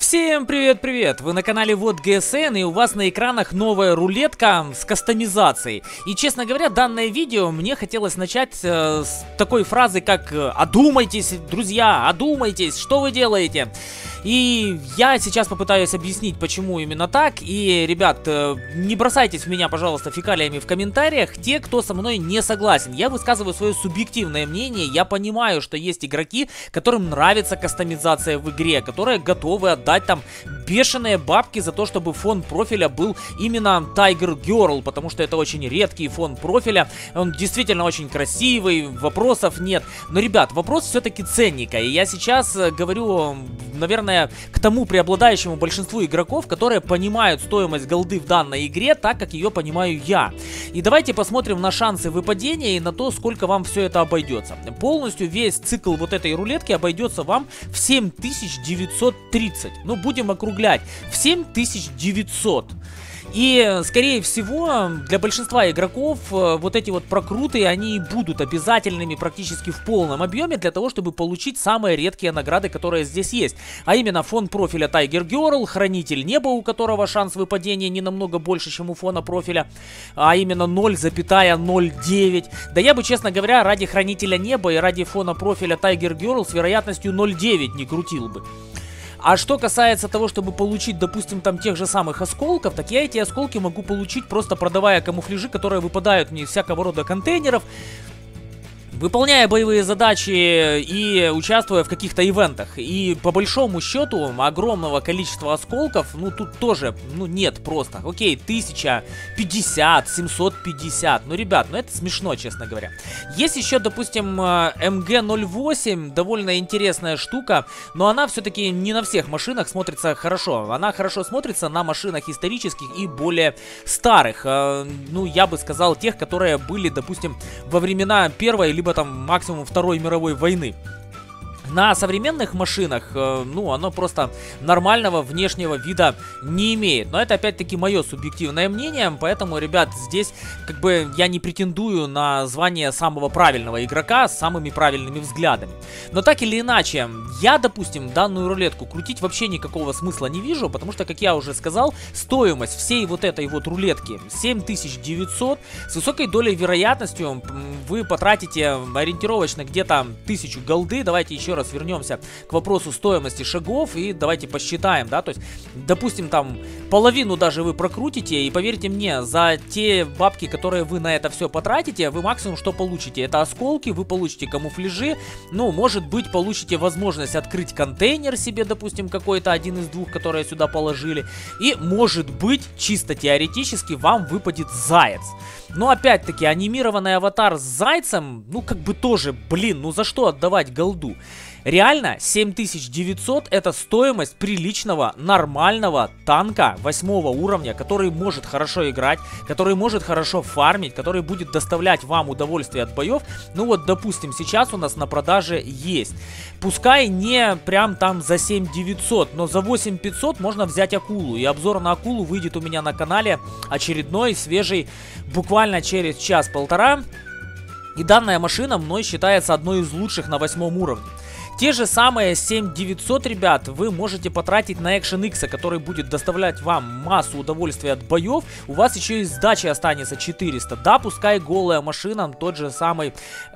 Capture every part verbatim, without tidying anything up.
Всем привет-привет! Вы на канале Вот ГСН, и у вас на экранах новая рулетка с кастомизацией. И, честно говоря, данное видео мне хотелось начать э, с такой фразы, как «Одумайтесь, друзья, одумайтесь, что вы делаете?» И я сейчас попытаюсь объяснить, почему именно так. И, ребят, э, не бросайтесь в меня, пожалуйста, фекалиями в комментариях, те, кто со мной не согласен. Я высказываю свое субъективное мнение. Я понимаю, что есть игроки, которым нравится кастомизация в игре, которые готовы отдать там бешеные бабки за то, чтобы фон профиля был именно Tiger Girl, потому что это очень редкий фон профиля. Он действительно очень красивый, вопросов нет. Но, ребят, вопрос все-таки ценника. И я сейчас говорю, наверное, к тому преобладающему большинству игроков, которые понимают стоимость голды в данной игре так, как ее понимаю я. И давайте посмотрим на шансы выпадения и на то, сколько вам все это обойдется. Полностью весь цикл вот этой рулетки обойдется вам в семь тысяч девятьсот тридцать. Ну, будем округлять. В семь тысяч девятьсот. И, скорее всего, для большинства игроков вот эти вот прокруты, они будут обязательными практически в полном объеме для того, чтобы получить самые редкие награды, которые здесь есть. А именно фон профиля Tiger Girl, хранитель неба, у которого шанс выпадения не намного больше, чем у фона профиля, а именно ноль целых ноль девять. Да я бы, честно говоря, ради хранителя неба и ради фона профиля Tiger Girl с вероятностью ноль целых девять не крутил бы. А что касается того, чтобы получить, допустим, там тех же самых осколков, так я эти осколки могу получить, просто продавая камуфляжи, которые выпадают мне из всякого рода контейнеров, выполняя боевые задачи и участвуя в каких-то ивентах. И по большому счету огромного количества осколков, ну тут тоже, ну нет просто. Окей, тысяча, пятьдесят, семьсот пятьдесят. Ну, ребят, ну это смешно, честно говоря. Есть еще, допустим, эм гэ ноль восемь, довольно интересная штука, но она все-таки не на всех машинах смотрится хорошо. Она хорошо смотрится на машинах исторических и более старых. Ну, я бы сказал, тех, которые были, допустим, во времена первой либо там максимум Второй мировой войны. На современных машинах, э, ну, оно просто нормального внешнего вида не имеет. Но это, опять-таки, мое субъективное мнение. Поэтому, ребят, здесь, как бы, я не претендую на звание самого правильного игрока с самыми правильными взглядами. Но так или иначе, я, допустим, данную рулетку крутить вообще никакого смысла не вижу. Потому что, как я уже сказал, стоимость всей вот этой вот рулетки семь тысяч девятьсот. С высокой долей вероятностью вы потратите ориентировочно где-то тысячу голды. Давайте еще раз вернемся к вопросу стоимости шагов и давайте посчитаем, да, то есть, допустим, там половину даже вы прокрутите, и поверьте мне, за те бабки, которые вы на это все потратите, вы максимум что получите? Это осколки, вы получите камуфляжи, ну, может быть, получите возможность открыть контейнер себе, допустим, какой-то один из двух, которые сюда положили, и, может быть, чисто теоретически вам выпадет заяц. Но, опять-таки, анимированный аватар с зайцем, ну, как бы тоже, блин, ну, за что отдавать голду? Реально, семь тысяч девятьсот это стоимость приличного, нормального танка восьмого уровня, который может хорошо играть, который может хорошо фармить, который будет доставлять вам удовольствие от боев. Ну вот, допустим, сейчас у нас на продаже есть. Пускай не прям там за семь тысяч девятьсот, но за восемь тысяч пятьсот можно взять акулу. И обзор на акулу выйдет у меня на канале очередной, свежий, буквально через час-полтора. И данная машина мной считается одной из лучших на восьмом уровне. Те же самые семь тысяч девятьсот, ребят, вы можете потратить на Action X, который будет доставлять вам массу удовольствия от боев. У вас еще и сдачи останется четыреста. Да, пускай голая машина, тот же самый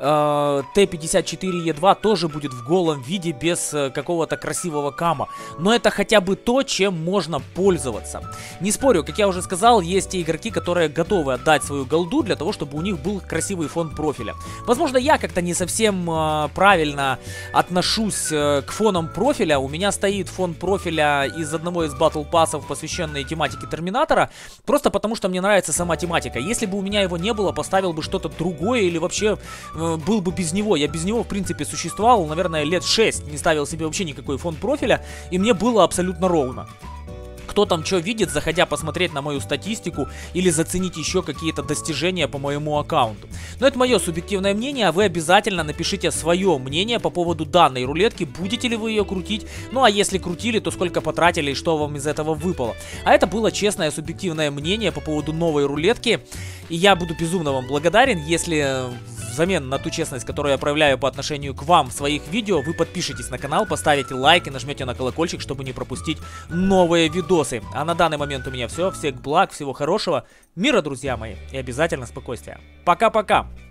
э, Т пятьдесят четыре Е два тоже будет в голом виде, без э, какого-то красивого кама. Но это хотя бы то, чем можно пользоваться. Не спорю, как я уже сказал, есть те игроки, которые готовы отдать свою голду для того, чтобы у них был красивый фон профиля. Возможно, я как-то не совсем э, правильно отношусь к фонам профиля. У меня стоит фон профиля из одного из батл пассов, посвященный тематике Терминатора, просто потому что мне нравится сама тематика. Если бы у меня его не было, поставил бы что-то другое или вообще э, был бы без него. Я без него, в принципе, существовал, наверное, лет шесть, не ставил себе вообще никакой фон профиля, и мне было абсолютно ровно. Кто там что видит, заходя посмотреть на мою статистику или заценить еще какие-то достижения по моему аккаунту. Но это мое субъективное мнение, а вы обязательно напишите свое мнение по поводу данной рулетки, будете ли вы ее крутить, ну а если крутили, то сколько потратили и что вам из этого выпало. А это было честное субъективное мнение по поводу новой рулетки, и я буду безумно вам благодарен, если взамен на ту честность, которую я проявляю по отношению к вам в своих видео, вы подпишитесь на канал, поставите лайк и нажмете на колокольчик, чтобы не пропустить новые видосы. А на данный момент у меня все. Всех благ, всего хорошего, мира, друзья мои, и обязательно спокойствия. Пока-пока!